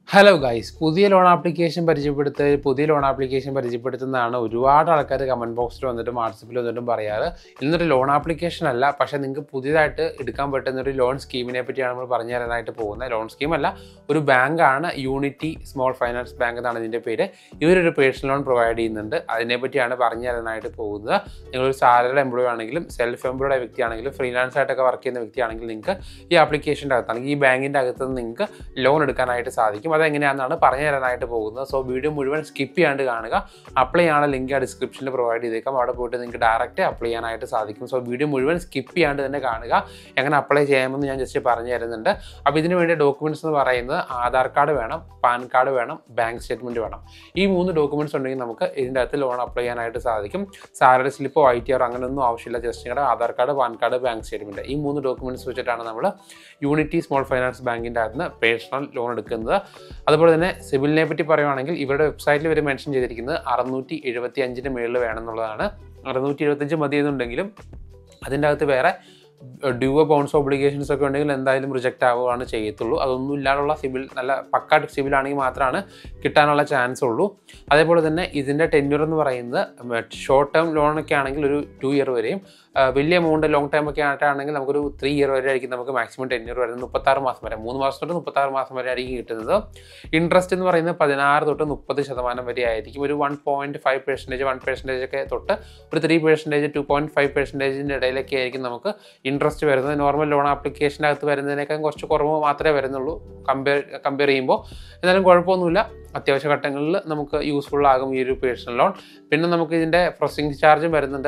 Hello guys, പുതിയ loan application പരിചയപ്പെടുത്തുന്നതാണ് ഒരുപാട് ആൾക്കാർ കമൻറ്റ് ബോക്സിൽ വന്നിട്ടും വാട്സപ്പിൽ വന്നിട്ടും പറയാറ്. ഇന്നൊരു ലോൺ ആപ്ലിക്കേഷൻ അല്ല, പക്ഷേ നിങ്ങൾക്ക് പുതിയതായിട്ട് എടുക്കാൻ പറ്റുന്നൊരു ലോൺ സ്കീമിനെ പറ്റിയാണ് നമ്മൾ പറഞ്ഞു തരാനായിട്ട് പോകുന്നത്. ലോൺ സ്കീമല്ല, ഒരു ബാങ്കാണ്, യൂണിറ്റി സ്മോൾ ഫൈനാൻസ് ബാങ്ക് എന്നാണ് ഇതിൻ്റെ പേര്. ഇവരൊരു പേഴ്സണൽ ലോൺ പ്രൊവൈഡ് ചെയ്യുന്നുണ്ട്. അതിനെപ്പറ്റിയാണ് പറഞ്ഞു തരാനായിട്ട് പോകുന്നത്. നിങ്ങളൊരു സാലറിഡ് എംപ്ലോയി ആണെങ്കിലും സെൽഫ് എംപ്ലോയ്ഡ് വ്യക്തിയാണെങ്കിലും ഫ്രീലാൻസ് ആയിട്ടൊക്കെ വർക്ക് ചെയ്യുന്ന വ്യക്തിയാണെങ്കിൽ നിങ്ങൾക്ക് ഈ ആപ്ലിക്കേഷൻ്റെ അകത്താണെങ്കിൽ ഈ ബാങ്കിൻ്റെ അകത്ത് നിന്ന് നിങ്ങൾക്ക് ലോൺ എടുക്കാനായിട്ട് സാധിക്കും. അതെങ്ങനെയാണെന്നാണ് പറഞ്ഞു തരാനായിട്ട് പോകുന്നത്. സോ വീഡിയോ മുഴുവൻ സ്കിപ്പ് ചെയ്യാണ്ട് കാണുക. അപ്ലൈ ചെയ്യാനുള്ള ലിങ്ക് ആ ഡിസ്ക്രിപ്ഷനിൽ പ്രൊവൈഡ് ചെയ്തേക്കാം. അവിടെ പോയിട്ട് നിങ്ങൾക്ക് ഡയറക്റ്റ് അപ്ലൈ ചെയ്യാനായിട്ട് സാധിക്കും. സോ വീഡിയോ മുഴുവൻ സ്കിപ്പ് ചെയ്യാണ്ട് തന്നെ കാണുക. എങ്ങനെ അപ്ലൈ ചെയ്യാമെന്ന് ഞാൻ ജസ്റ്റ് പറഞ്ഞു തരുന്നുണ്ട്. അപ്പോൾ ഇതിന് വേണ്ടി ഡോക്യുമെൻറ്റ്സ് എന്ന് പറയുന്നത് ആധാർ കാർഡ് വേണം, പാൻ കാർഡ് വേണം, ബാങ്ക് സ്റ്റേറ്റ്മെൻറ്റ് വേണം. ഈ 3 ഡോക്യുമെൻറ്റ്സ് ഉണ്ടെങ്കിൽ നമുക്ക് ഇതിൻ്റെ അകത്ത് ലോൺ അപ്ലൈ ചെയ്യാനായിട്ട് സാധിക്കും. സാലറി സ്ലിപ്പോ ITR അങ്ങനെയൊന്നും ആവശ്യമില്ല. ജസ്റ്റ് നിങ്ങളുടെ Aadhaar card, PAN card, bank statement, ഈ 3 ഡോക്യുമെൻറ്റ്സ് വെച്ചിട്ടാണ് നമ്മൾ യൂണിറ്റി സ്മോൾ ഫൈനാൻസ് ബാങ്കിൻ്റെ അകത്ത് നിന്ന് പേഴ്സണൽ ലോൺ എടുക്കുന്നത്. അതുപോലെ തന്നെ സിബിലിനെ പറ്റി പറയുവാണെങ്കിൽ ഇവരുടെ വെബ്സൈറ്റിൽ ഇവർ മെൻഷൻ ചെയ്തിരിക്കുന്നത് 675 മേളിൽ വേണമെന്നുള്ളതാണ്. 675 മതി എന്നുണ്ടെങ്കിലും അതിൻ്റെ അകത്ത് വേറെ ഡ്യൂ ബൗൺസ് ഒബ്ലിഗേഷൻസ് ഒക്കെ ഉണ്ടെങ്കിൽ എന്തായാലും റിജക്റ്റ് ആവുകയാണ് ചെയ്യത്തുള്ളൂ. അതൊന്നും ഇല്ലാനുള്ള സിബിൽ, നല്ല പക്കാ സിബിൽ ആണെങ്കിൽ മാത്രമാണ് കിട്ടാനുള്ള ചാൻസ് ഉള്ളൂ. അതേപോലെ തന്നെ ഇതിൻ്റെ ടെന്യൂർ എന്ന് പറയുന്നത് ഷോർട്ട് ടേം ലോണൊക്കെ ആണെങ്കിൽ ഒരു 2 ഇയർ വരെയും, വലിയ എമൗണ്ട് ലോങ് ടൈം ഒക്കെ ആയിട്ടാണെങ്കിൽ നമുക്കൊരു 3 ഇയർ വരെ ആയിരിക്കും നമുക്ക് മാക്സിമം ടെന്യൂർ വരുന്നത്. 36 മാസം വരെ, 3 മാസം തൊട്ട് 36 മാസം വരെ ആയിരിക്കും കിട്ടുന്നത്. ഇൻട്രസ്റ്റ് എന്ന് പറയുന്നത് 16 തൊട്ട് 30% വരെ ആയിരിക്കും. ഒരു 1.5%, 1% ഒക്കെ തൊട്ട് ഒരു 3%, 2.5%-ൻ്റെ ഇടയിലൊക്കെ ആയിരിക്കും നമുക്ക് ഇൻട്രസ്റ്റ് വരുന്നത്. നോർമൽ ലോൺ ആപ്ലിക്കേഷൻ്റെ അകത്ത് വരുന്നതിനേക്കാൾ കുറച്ച് കുറവ് മാത്രമേ വരുന്നുള്ളൂ കമ്പയർ ചെയ്യുമ്പോൾ. എന്നാലും കുഴപ്പമൊന്നുമില്ല, അത്യാവശ്യ ഘട്ടങ്ങളിൽ നമുക്ക് യൂസ്ഫുൾ ആകും ഈ ഒരു പേഴ്സണൽ ലോൺ. പിന്നെ നമുക്ക് ഇതിൻ്റെ പ്രോസസ്സിംഗ് ചാർജും വരുന്നുണ്ട്.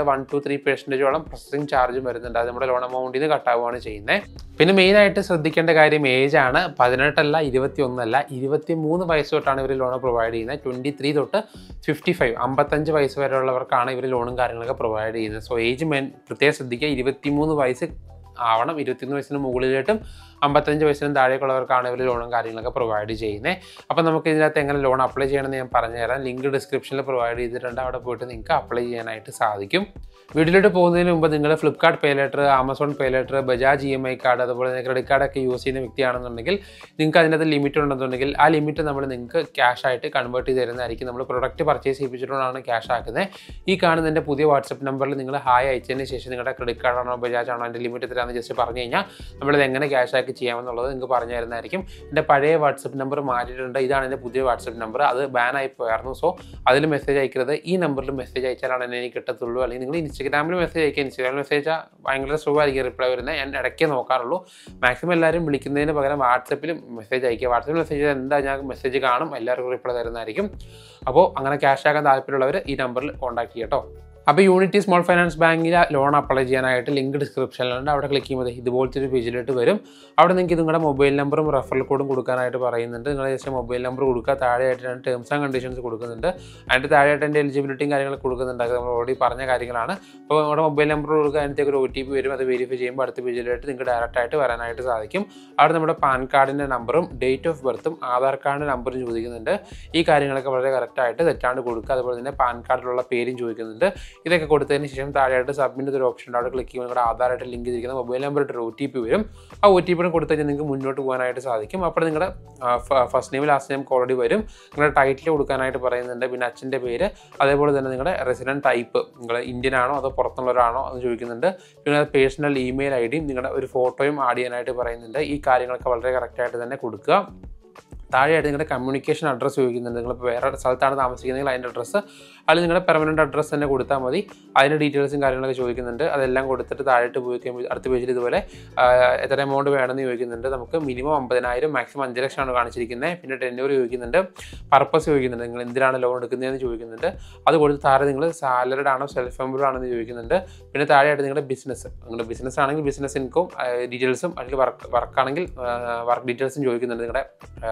1-3% പ്രോസസ്സിംഗ് ചാർജും വരുന്നുണ്ട്. അത് നമ്മുടെ ലോൺ എമൗണ്ടിൽ നിന്ന് കട്ടാവുകയാണ് ചെയ്യുന്നത്. പിന്നെ മെയിനായിട്ട് ശ്രദ്ധിക്കേണ്ട കാര്യം ഏജാണ്. 18 അല്ല, 21 അല്ല, 23 വയസ്സ് തൊട്ടാണ് ഇവർ ലോൺ പ്രൊവൈഡ് ചെയ്യുന്നത്. 23 തൊട്ട് 55, 55 വയസ്സ് വരെയുള്ളവർക്കാണ് ഇവർ ലോണും കാര്യങ്ങളൊക്കെ പ്രൊവൈഡ് ചെയ്യുന്നത്. സോ ഏജ് പ്രത്യേകം ശ്രദ്ധിക്കുക. 23 വയസ്സ് ആവണം. 21 വയസ്സിന് മുകളിലോട്ടും 55 വയസ്സിനും താഴേക്കുള്ളവർക്കാണ് ഇവർ ലോണും കാര്യങ്ങളൊക്കെ പ്രൊവൈഡ് ചെയ്യുന്നത്. അപ്പോൾ നമുക്ക് ഇതിനകത്ത് എങ്ങനെ ലോൺ അപ്ലൈ ചെയ്യണമെന്ന് ഞാൻ പറഞ്ഞുതരാം. ലിങ്ക് ഡിസ്ക്രിപ്ഷനിൽ പ്രൊവൈഡ് ചെയ്തിട്ടുണ്ട്. അവിടെ പോയിട്ട് നിങ്ങൾക്ക് അപ്ലൈ ചെയ്യാനായിട്ട് സാധിക്കും. വീട്ടിലോട്ട് പോകുന്നതിന് മുമ്പ് നിങ്ങൾ Flipkart pay later, Amazon pay later, Bajaj EMI card, അതുപോലെ തന്നെ ക്രെഡിറ്റ് കാർഡൊക്കെ യൂസ് ചെയ്യുന്ന വ്യക്തിയാണെന്നുണ്ടെങ്കിൽ നിങ്ങൾക്ക് അതിനകത്ത് ലിമിറ്റ് ഉണ്ടെന്നുണ്ടെങ്കിൽ ആ ലിമിറ്റ് നമ്മൾ നിങ്ങൾക്ക് ക്യാഷ് ആയിട്ട് കൺവേർട്ട് ചെയ്ത് തരുന്നതായിരിക്കും. നമ്മൾ പ്രൊഡക്റ്റ് പർച്ചേസ് ചെയ്യിപ്പിച്ചിട്ടുകൊണ്ടാണ് ക്യാഷ് ആക്കുന്നത്. ഈ കാണുന്നതിൻ്റെ പുതിയ വാട്സപ്പ് നമ്പറിൽ നിങ്ങൾ ഹായ് അയച്ചതിന് ശേഷം നിങ്ങളുടെ ക്രെഡിറ്റ് കാർഡാണോ ബജാജ് ആണോ അതിൻ്റെ ലിമിറ്റ് എത്രയാണെന്ന് ജസ്റ്റ് പറഞ്ഞു കഴിഞ്ഞാൽ നമ്മളിത് എങ്ങനെ ക്യാഷ് ആക്കി ചെയ്യാമെന്നുള്ളത് നിങ്ങൾക്ക് പറഞ്ഞു തരുന്നതായിരിക്കും. എൻ്റെ പഴയ വാട്സപ്പ് നമ്പർ മാറ്റിയിട്ടുണ്ട്. ഇതാണ് എൻ്റെ പുതിയ വാട്സപ്പ് നമ്പർ. അത് ബാനായി പോയായിരുന്നു. സോ അതിൽ മെസ്സേജ് അയക്കരുത്. ഈ നമ്പറിൽ മെസ്സേജ് അയച്ചാലാണ് എന്നെ എനിക്ക് കിട്ടത്തുള്ളൂ. അല്ലെങ്കിൽ നിങ്ങൾ ഇൻസ്റ്റാഗ്രാമിൽ മെസ്സേജ് അയക്കുക. ഇൻസ്റ്റാഗ്രാമിൽ മെസ്സേജ് അയച്ചാൽ ഭയങ്കര സുഖമായിരിക്കും റിപ്ലൈ വരുന്നത്. ഞാൻ ഇടയ്ക്കേ നോക്കാറുള്ളൂ. മാക്സിമം എല്ലാവരും വിളിക്കുന്നതിന് പകരം വാട്സപ്പിൽ മെസ്സേജ് അയക്കുക. വാട്സപ്പിൽ മെസ്സേജ് ചെയ്താൽ എന്താ ഞാൻ മെസ്സേജ് കാണും, എല്ലാവർക്കും റിപ്ലൈ തരുന്നതായിരിക്കും. അപ്പോൾ അങ്ങനെ ക്യാഷ് ആക്കാൻ താല്പര്യമുള്ളവർ ഈ നമ്പറിൽ കോൺടാക്ട് ചെയ്യാം കേട്ടോ. അപ്പോൾ യൂണിറ്റി സ്മോൾ ഫൈനാൻസ് ബാങ്കിൽ ലോൺ അപ്ലൈ ചെയ്യാനായിട്ട് ലിങ്ക് ഡിസ്ക്രിപ്ഷനിലുണ്ട്. അവിടെ ക്ലിക്ക് ചെയ്യുമ്പോൾ ഇതുപോലത്തെ ഒരു പേജിലോട്ട് വരും. അവിടെ നിങ്ങൾക്ക് നിങ്ങളുടെ മൊബൈൽ നമ്പറും റെഫറൽ കോഡും കൊടുക്കാനായിട്ട് പറയുന്നുണ്ട്. നിങ്ങൾ ജസ്റ്റ് മൊബൈൽ നമ്പർ കൊടുക്കുക. താഴെയായിട്ട് രണ്ട് ടേംസ് ആൻഡ് കണ്ടീഷൻസ് കൊടുക്കുന്നുണ്ട്. അതിൻ്റെ താഴെയായിട്ട് എൻ്റെ എലിജിബിലിറ്റിയും കാര്യങ്ങളൊക്കെ കൊടുക്കുന്നുണ്ട്. അത് നമ്മൾ ഓൾറെഡി പറഞ്ഞ കാര്യങ്ങളാണ്. അപ്പോൾ നമ്മുടെ മൊബൈൽ നമ്പർ കൊടുക്കുക. അതിനകത്തേക്ക് ഒരു OTP വരും. അത് വെരിഫൈ ചെയ്യുമ്പോൾ അടുത്ത പേജിലായിട്ട് നിങ്ങൾക്ക് ഡയറക്റ്റായിട്ട് വരാനായിട്ട് സാധിക്കും. അവിടെ നമ്മുടെ പാൻ കാർഡിൻ്റെ നമ്പറും ഡേറ്റ് ഓഫ് ബർത്തും ആധാർ കാർഡിൻ്റെ നമ്പറും ചോദിക്കുന്നുണ്ട്. ഈ കാര്യങ്ങളൊക്കെ വളരെ കറക്റ്റായിട്ട് തെറ്റാണ്ട് കൊടുക്കുക. അതുപോലെ തന്നെ പാൻ കാർഡിലുള്ള പേരും ചോദിക്കുന്നുണ്ട്. ഇതൊക്കെ കൊടുത്തതിന് ശേഷം താഴെയായിട്ട് സബ്മിറ്റ് ഒരു ഓപ്ഷൻ ഉണ്ട്. അവിടെ ക്ലിക്ക് ചെയ്യുമ്പോൾ നിങ്ങളുടെ ആധാറായിട്ട് ലിങ്ക് ചെയ്തിരിക്കുന്ന മൊബൈൽ നമ്പറായിട്ട് ഒരു OTP വരും. ആ OTP കൊടുത്തു കഴിഞ്ഞാൽ നിങ്ങൾക്ക് മുന്നോട്ട് പോകാനായിട്ട് സാധിക്കും. അപ്പോൾ നിങ്ങളുടെ first name last name already വരും. നിങ്ങളുടെ ടൈറ്റിൽ കൊടുക്കാനായിട്ട് പറയുന്നുണ്ട്. പിന്നെ അച്ഛൻ്റെ പേര്, അതേപോലെ തന്നെ നിങ്ങളുടെ റെസിഡൻറ്റ് ടൈപ്പ്, നിങ്ങൾ ഇന്ത്യൻ ആണോ അതോ പുറത്തുള്ളവരാണോ എന്ന് ചോദിക്കുന്നുണ്ട്. പിന്നെ പേഴ്സണൽ ഇമെയിൽ ID യും നിങ്ങളുടെ ഒരു ഫോട്ടോയും ആഡ് ചെയ്യാനായിട്ട് പറയുന്നുണ്ട്. ഈ കാര്യങ്ങളൊക്കെ വളരെ കറക്റ്റായിട്ട് തന്നെ കൊടുക്കുക. താഴെയായിട്ട് നിങ്ങളുടെ കമ്മ്യൂണിക്കേഷൻ അഡ്രസ്സ് ചോദിക്കുന്നുണ്ട്. നിങ്ങളിപ്പോൾ വേറെ സ്ഥലത്താണ് താമസിക്കുന്നതെങ്കിൽ അതിൻ്റെ അഡ്രസ്സ്, അല്ലെങ്കിൽ നിങ്ങളുടെ പെർമനൻറ്റ് അഡ്രസ്സ് തന്നെ കൊടുത്താൽ മതി. അതിൻ്റെ ഡീറ്റെയിൽസും കാര്യങ്ങളൊക്കെ ചോദിക്കുന്നുണ്ട്. അതെല്ലാം കൊടുത്തിട്ട് താഴോട്ട് പോയി കഴിയുമ്പോൾ അടുത്ത പേജിൽ ഇതുപോലെ എത്ര എമൗണ്ട് വേണമെന്ന് ചോദിക്കുന്നുണ്ട്. നമുക്ക് മിനിമം 50,000, മാക്സിമം 5 ലക്ഷമാണ് കാണിച്ചിരിക്കുന്നത്. പിന്നെ ടെന്യൂർ ചോദിക്കുന്നുണ്ട്, പർപ്പസ് ചോദിക്കുന്നുണ്ട്, നിങ്ങൾ എന്തിനാണ് ലോൺ എടുക്കുന്നതെന്ന് ചോദിക്കുന്നുണ്ട്. അത് കൊടുത്ത് താഴെ നിങ്ങൾ സാലറിഡ് ആണോ സെൽഫ് എംപ്ലോയ്ഡ് ആണെന്ന് ചോദിക്കുന്നുണ്ട്. പിന്നെ താഴെയായിട്ട് നിങ്ങളുടെ ബിസിനസ് ആണെങ്കിൽ ബിസിനസ് ഇൻകം ഡീറ്റെയിൽസും, അല്ലെങ്കിൽ വർക്കാണെങ്കിൽ വർക്ക് ഡീറ്റെയിൽസും ചോദിക്കുന്നുണ്ട്. നിങ്ങളുടെ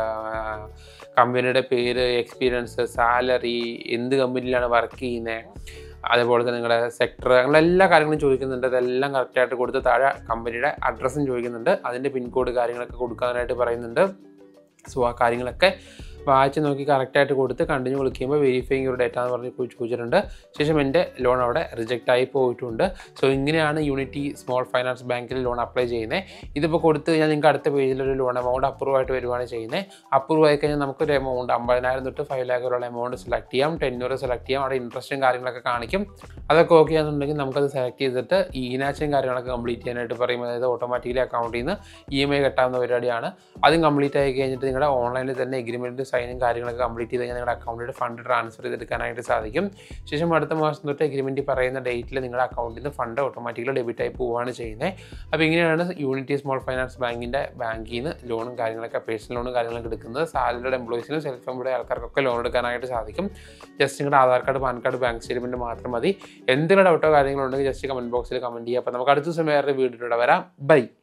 കമ്പനിയുടെ പേര്, എക്സ്പീരിയൻസ്, സാലറി, എന്ത് കമ്പനിയിലാണ് വർക്ക് ചെയ്യുന്നത്, അതേപോലെ തന്നെ നിങ്ങളുടെ സെക്ടർ, അങ്ങനെ എല്ലാ കാര്യങ്ങളും ചോദിക്കുന്നുണ്ട്. അതെല്ലാം കറക്റ്റായിട്ട് കൊടുത്ത് താഴെ കമ്പനിയുടെ അഡ്രസ്സും ചോദിക്കുന്നുണ്ട്. അതിൻ്റെ പിൻകോഡ് കാര്യങ്ങളൊക്കെ കൊടുക്കാനായിട്ട് പറയുന്നുണ്ട്. സോ ആ കാര്യങ്ങളൊക്കെ വായിച്ച് നോക്കി കറക്റ്റായിട്ട് കൊടുത്ത് കണ്ടിന്യൂ വിളിക്കുമ്പോൾ വെരിഫൈങ് യുവർ ഡേറ്റ എന്ന് പറഞ്ഞ് ചോദിച്ചിട്ടുണ്ട്. ശേഷം എൻ്റെ ലോൺ അവിടെ റിജക്റ്റ് ആയി പോയിട്ടുണ്ട്. സോ ഇങ്ങനെയാണ് യൂണിറ്റി സ്മോൾ ഫൈനാൻസ് ബാങ്കിൽ ലോൺ അപ്ലൈ ചെയ്യുന്നത്. ഇതിപ്പോൾ കൊടുത്തു കഴിഞ്ഞാൽ നിങ്ങൾക്ക് അടുത്ത പേജിലൊരു ലോൺ എമൗണ്ട് അപ്രൂവ് ആയിട്ട് വരുവാണ് ചെയ്യുന്നത്. അപ്രൂവ് ആയി കഴിഞ്ഞാൽ നമുക്കൊരു എമൗണ്ട് 50,000 തൊട്ട് 5 lakh വരെയുള്ള എമൗണ്ട് സെലക്ട് ചെയ്യാം. ടെന്യൂർ സെലക്ട് ചെയ്യാം. അവിടെ ഇൻട്രസ്റ്റും കാര്യങ്ങളൊക്കെ കാണിക്കും. അതൊക്കെ ഓക്കെ ആണെന്നുണ്ടെങ്കിൽ നമുക്കത് സെലക്ട് ചെയ്തിട്ട് ഈനാച്ചും കാര്യങ്ങളൊക്കെ കംപ്ലീറ്റ് ചെയ്യാനായിട്ട് പറയും. അതായത് ഓട്ടോമാറ്റിക്കലി അക്കൗണ്ടിൽ നിന്ന് EMI കെട്ടാവുന്ന പരിപാടിയാണ്. അതും കംപ്ലീറ്റ് ആയി കഴിഞ്ഞിട്ട് നിങ്ങളുടെ ഓൺലൈനിൽ തന്നെ എഗ്രിമെൻറ്റ് സൈനും കാര്യങ്ങളൊക്കെ കംപ്ലീറ്റ് ചെയ്ത് കഴിഞ്ഞാൽ നിങ്ങളുടെ അക്കൗണ്ടിൽ ഫണ്ട് ട്രാൻസ്ഫർ ചെയ്തെടുക്കാനായിട്ട് സാധിക്കും. ശേഷം അടുത്ത മാസം തൊട്ട് എഗ്രിമെൻറ്റ് പറയുന്ന ഡേറ്റിൽ നിങ്ങളുടെ അക്കൗണ്ടിൽ നിന്ന് ഫണ്ട് ഓട്ടോമാറ്റിക്കലി ഡെബിറ്റ് ആയി പോവുകയാണ് ചെയ്യുന്നത്. അപ്പോൾ ഇങ്ങനെയാണ് യൂണിറ്റി സ്മോൾ ഫൈനാൻസ് ബാങ്കിൻ്റെ ബാങ്കിൽ നിന്ന് ലോണും കാര്യങ്ങളൊക്കെ പേഴ്സണൽ ലോണും കാര്യങ്ങളൊക്കെ എടുക്കുന്നത്. സാലറിഡ് എംപ്ലോയീസിനും സെൽഫ് എംപ്ലോയ്ഡ് ആൾക്കാർക്കൊക്കെ ലോൺ എടുക്കാനായിട്ട് സാധിക്കും. ജസ്റ്റ് നിങ്ങളുടെ Aadhaar card, PAN card, bank statement മാത്രം മതി. എന്തെങ്കിലും ഡൗട്ടോ കാര്യങ്ങളുണ്ടെങ്കിൽ ജസ്റ്റ് കമൻറ്റ് ബോക്സിൽ കമൻറ്റ് ചെയ്യുക. അപ്പോൾ നമുക്ക് അടുത്ത ദിവസം വേറെ വീഡിയോയിലൂടെ വരാം. ബൈ.